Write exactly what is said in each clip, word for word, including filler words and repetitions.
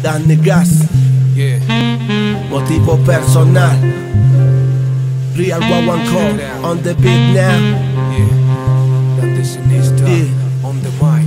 Dame gas, Yeah, motivo personal. Real one one call on the beat now. yeah. That is Sinista Yeah. on the mic.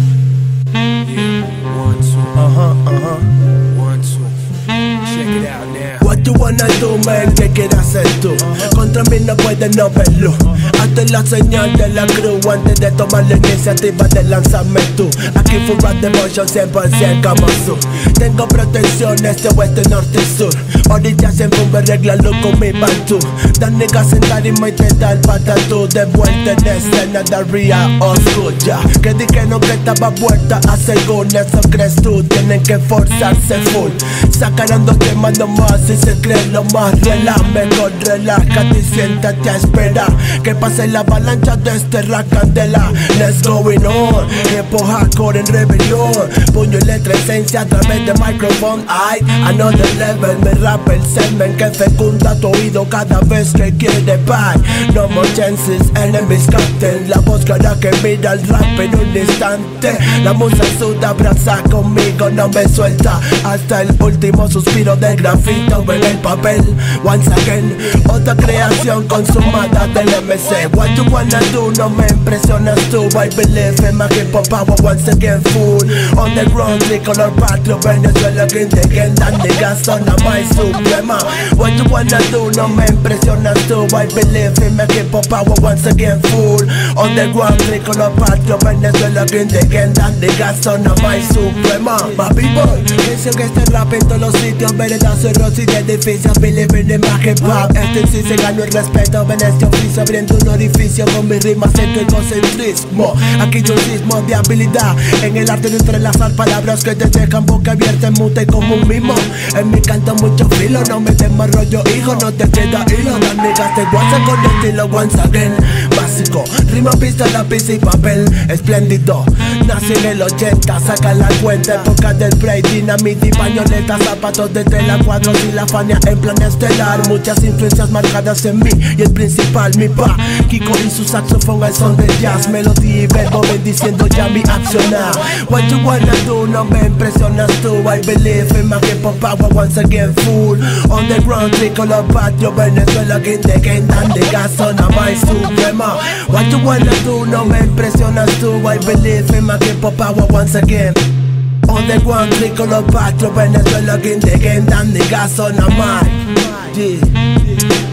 Yeah, one, two, Uh huh, uh huh. one, two. Check it out now. What you wanna do, man? ¿Qué quieres hacer tú? Contra mí no puedes no verlo. Hazte la señal de la cruz antes de tomar la iniciativa de lanzarme tú. Aquí full rap de motion cien por ciento como su. Tengo protección este, oeste, norte y sur. Ahorita siempre me arreglarlo con mi bantú. Dan niggas en tarima y te da el patatú. De vuelta en escena de real old school, ya. Que di que no que estaba vuelta a según eso crees tú. Tienen que forzarse full. Sacarán dos temas nomás y se creen lo más relax. Mejor relájate y siéntate a esperar que pase la avalancha de este rap candela. Let's going on, tiempo hardcore en rebelión. Puño y letra esencia a través de microphone. I, another level, me rap el semen que fecunda tu oído cada vez que quiere paz. No more chances, enemies captain. La voz que hará que mira el rap en un instante. La musa suda, abraza conmigo, no me suelta hasta el último suspiro de grafito en el papel. Once again, otra creación consumada del M C. What you wanna do, no me impresionas tú. I believe in my hip hop power once again full. On the ground, tricolor patrio, Venezuela, green the game. That niggas son a my suprema. What you wanna do, no me impresionas tú. I believe in my hip hop power once again full. On the ground, tricolor patrio, Venezuela, green the game. That niggas son a my suprema. My people, pienso que este rap en todos los sitios, veredas, cerros y edificios. Believe in my hip hop. Este sí se ganó el respeto en este oficio, abriendo un orificio con mis rimas en tu egocentrismo. Aquí yo un sismo de habilidad en el arte de entrelazar palabras que te dejan boca abierta en mute como un mimo. En mi canto mucho filo, no me des más rollo, hijo, no te queda hilo. Las niggas te guasan con estilo once again. Básico, rima, pista, lápiz y papel. Espléndido, nací en el ochenta, saca la cuenta. Época del break, dinamita y pañoleta, zapatos de tela, cuadros y la fania en plan estelar. Muchas influencias marcadas en mí y el principal mi pa Kiko y su saxofón al son de jazz. Melodía y verbo bendiciendo ya mi accionar. What you wanna do, no me impresionas tú. I believe in my hip hop power once again full. On the ground, tricolor patrio, Venezuela, king the game. Dan niggas son a my suprema. What you wanna do, no me impresionas tú. I believe in my hip hop power once again. On the ground, tricolor patrio, Venezuela, king the game. Dan niggas son a my, yeah.